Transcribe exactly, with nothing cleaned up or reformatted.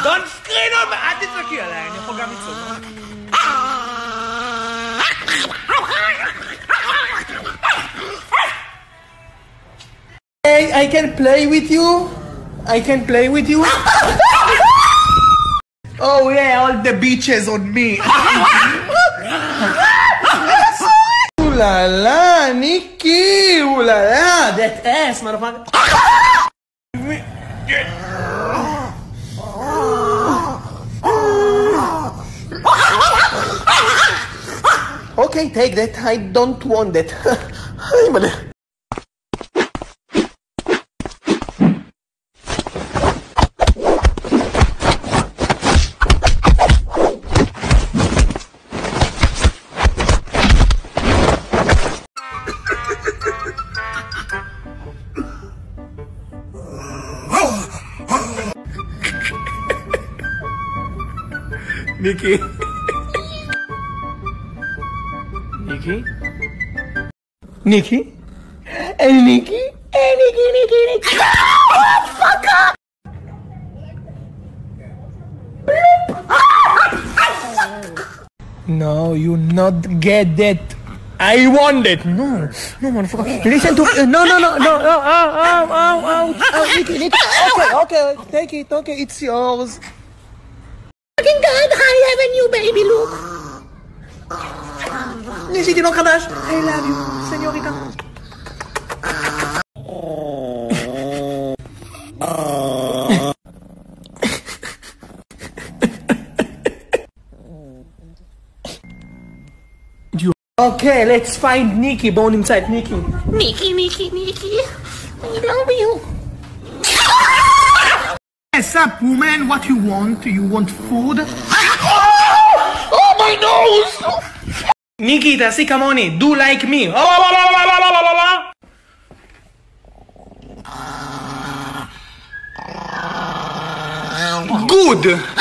Don't scream on me! אל תצעקי עליי, אני יכול גם לצעוק. Hey, I can play with you? I can play with you? Oh yeah, all the bitches on me. Ooh la la, Nikki! Ooh la la, that ass, motherfucker. Okay, take that. I don't want that. Nikki. Nikki? Nikki? Hey, Nikki? Hey, Nikki, Nikki, Nikki. Oh, fuck up! No, you not get that. I want it. No, no, motherfucker. Listen to uh, no, no, no, no. Oh, oh, oh, oh, oh, oh, Nikki, Nikki. Okay, okay, take it. Okay, it's yours. Fucking God, I have a new baby, look. ניסיתי נור חדש. I love you, סניוריטה. Okay, let's find Nikki. בואו נמצא את ניקי. ניקי, ניקי, ניקי. I love you. What's up, woman? What you want? You want food? Oh, oh my nose! Nikki, תעשי כמוני. Do like me. Good.